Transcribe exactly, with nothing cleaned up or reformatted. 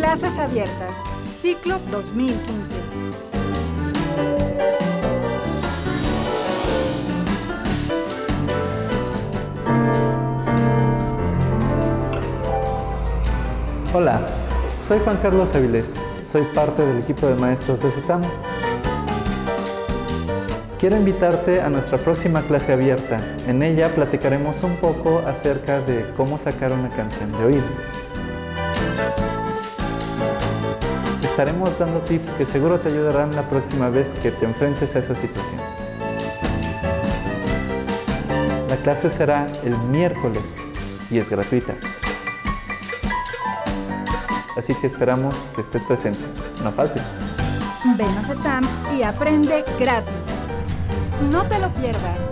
Clases abiertas, ciclo dos mil quince. Hola, soy Juan Carlos Avilés, soy parte del equipo de maestros de CETAM. Quiero invitarte a nuestra próxima clase abierta. En ella platicaremos un poco acerca de cómo sacar una canción de oído. Estaremos dando tips que seguro te ayudarán la próxima vez que te enfrentes a esa situación. La clase será el miércoles y es gratuita. Así que esperamos que estés presente. No faltes. Ven a CETAM y aprende gratis. No te lo pierdas.